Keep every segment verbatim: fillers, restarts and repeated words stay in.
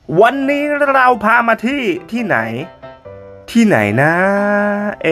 วันนี้เราพามาที่ที่ไหนที่ไหนนะเอ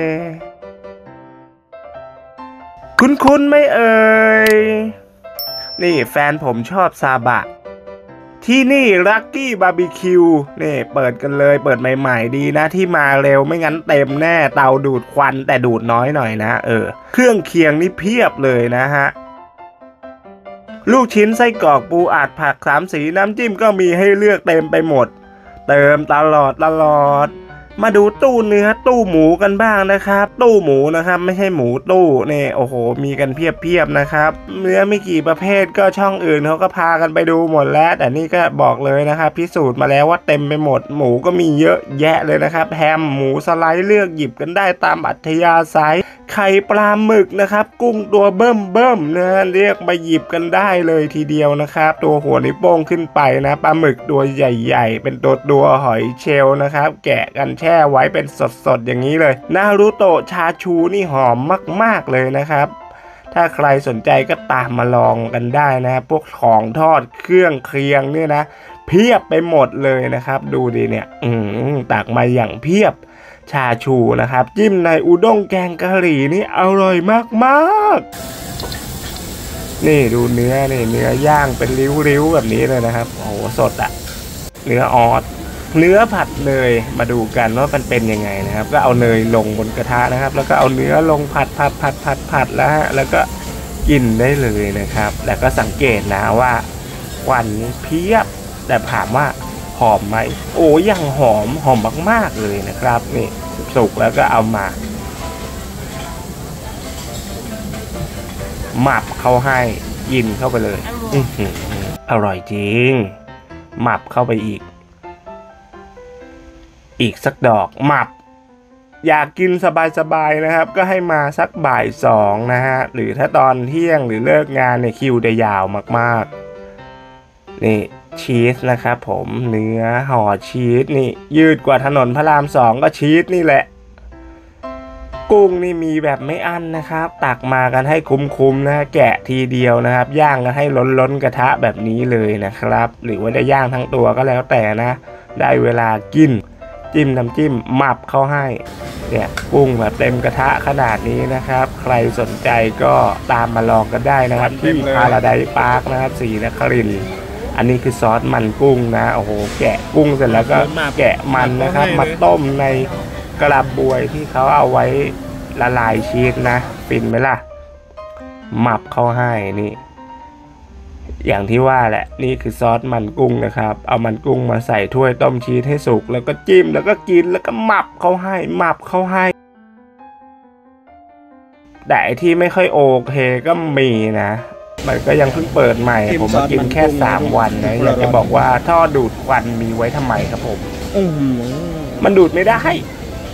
คุ้นๆไม่เอ่ยนี่แฟนผมชอบซาบะที่นี่ลักกี้บาร์บีคิวนี่เปิดกันเลยเปิดใหม่ๆดีนะที่มาเร็วไม่งั้นเต็มแน่เตาดูดควันแต่ดูดน้อยหน่อยนะเออเครื่องเคียงนี่เพียบเลยนะฮะลูกชิ้นไส้กรอกปูอัดผักสามสีน้ำจิ้มก็มีให้เลือกเต็มไปหมดเติมตลอดตลอดมาดูตู้เนื้อตู้หมูกันบ้างนะครับตู้หมูนะครับไม่ใช่หมูตู้นี่โอ้โหมีกันเพียบๆนะครับเนื้อไม่กี่ประเภทก็ช่องอื่นเขาก็พากันไปดูหมดแล้วแต่นี่ก็บอกเลยนะครับพิสูจน์มาแล้วว่าเต็มไปหมดหมูก็มีเยอะแยะเลยนะครับแฮมหมูสไลด์เลือกหยิบกันได้ตามอัธยาศัยไข่ปลาหมึกนะครับกุ้งตัวเบิ่มเบิ่มนะเรียกไปหยิบกันได้เลยทีเดียวนะครับตัวหัวนิ้วโป้งขึ้นไปนะปลาหมึกตัวใหญ่ๆเป็นตัวตัวหอยเชลล์นะครับแกะกันแช่ไว้เป็นสดๆอย่างนี้เลยนารูโตะชาชูนี่หอมมากๆเลยนะครับถ้าใครสนใจก็ตามมาลองกันได้นะพวกของทอดเครื่องเคียงเนี่ยนะเพียบไปหมดเลยนะครับดูดิเนี่ยอืมตักมาอย่างเพียบชาชูนะครับจิ้มในอุด้งแกงกะหรี่นี่อร่อยมากๆนี่ดูเนื้อนี่เนื้อย่างเป็นริ้วๆแบบนี้เลยนะครับโอ้โหสดอะเนื้อออสเนื้อผัดเนยมาดูกันว่ามันเป็นยังไงนะครับก็เอาเนยลงบนกระทะนะครับแล้วก็เอาเนื้อลงผัดผัดผัดผัดผัดแล้วฮะแล้วก็กินได้เลยนะครับแล้วก็สังเกตนะว่าควันเพียบแต่ถามว่าหอมไหมโอ้ยังหอมหอมมากๆเลยนะครับนี่สุกแล้วก็เอามาหมับเข้าให้ยินเข้าไปเลยออร่อยจริงหมับเข้าไปอีกอีกสักดอกหมับอยากกินสบายๆนะครับก็ให้มาสักบ่ายสองนะฮะหรือถ้าตอนเที่ยงหรือเลิกงานเนี่ยคิวจะยาวมากๆนี่ชีสนะครับผมเนื้อห่อชีสนี่ยืดกว่าถนนพระรามสองก็ชีสนี่แหละกุ้งนี่มีแบบไม่อั้นนะครับตักมากันให้คุ้มๆนะแกะทีเดียวนะครับย่างกันให้ล้นๆกระทะแบบนี้เลยนะครับหรือว่าจะย่างทั้งตัวก็แล้วแต่นะได้เวลากินจิ้มน้ำจิ้มหมับเข้าให้เนี่ยกุ้งแบบเต็มกระทะขนาดนี้นะครับใครสนใจก็ตามมาลองกันได้นะครับที่พาราไดซ์พาร์คนะครับศรีนครินทร์อันนี้คือซอสมันกุ้งนะโอ้โหแกะกุ้งเสร็จแล้วก็แกะมันนะครับมาต้มในกระบวยที่เขาเอาไว้ละลายชีสนะฟินไหมล่ะหมับเข้าให้นี่อย่างที่ว่าแหละนี่คือซอสมันกุ้งนะครับเอามันกุ้งมาใส่ถ้วยต้มชีสให้สุกแล้วก็จิ้มแล้วก็กินแล้วก็หมับเข้าให้หมับเข้าให้แต่ที่ไม่ค่อยโอเคก็มีนะมันก็ยังเพิ่งเปิดใหม่ผมมากินแค่สามวันนะอยากจะบอกว่าท่อดูดควันมีไว้ทำไมครับผมมันดูดไม่ได้